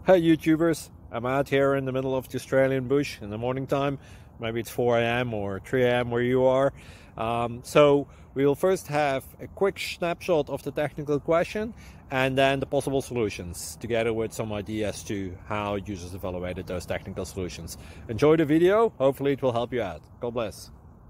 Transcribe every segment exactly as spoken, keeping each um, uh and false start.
Hey YouTubers, I'm out here in the middle of the Australian bush in the morning time. Maybe it's four A M or three A M where you are. Um, so we'll first have a quick snapshot of the technical question and then the possible solutions, together with some ideas to how users evaluated those technical solutions. Enjoy the video, hopefully it will help you out. God bless.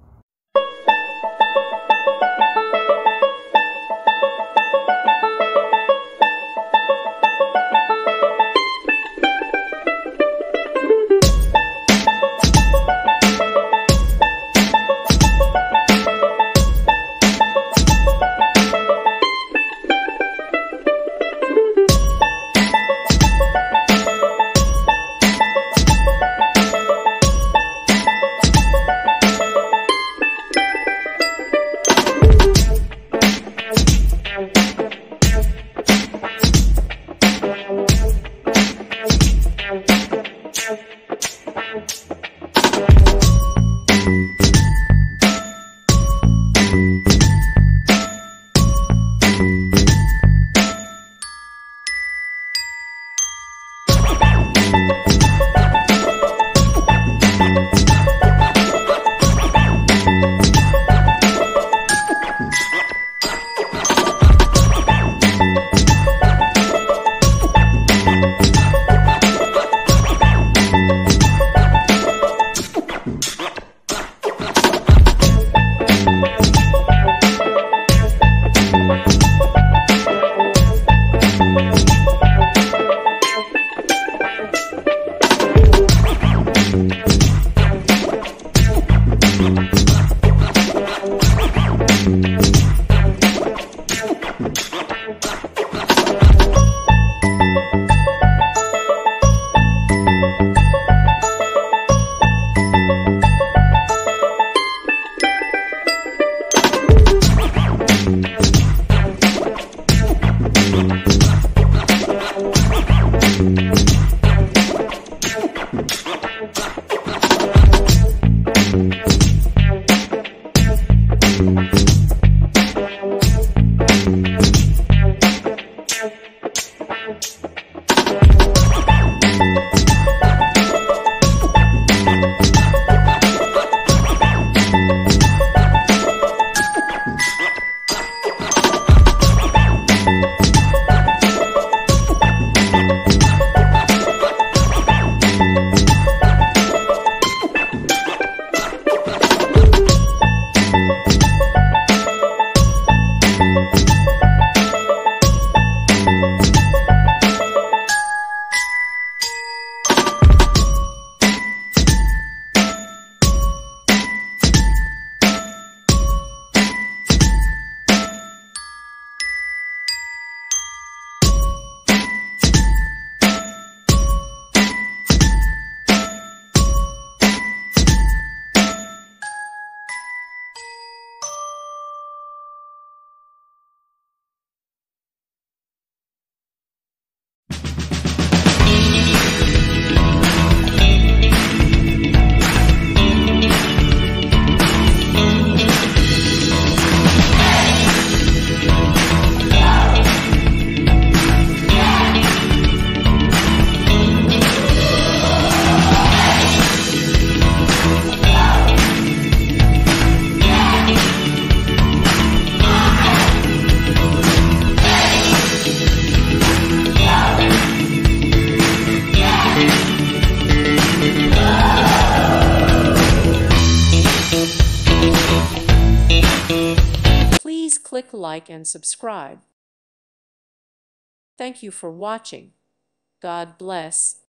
Please click like and subscribe. Thank you for watching. God bless.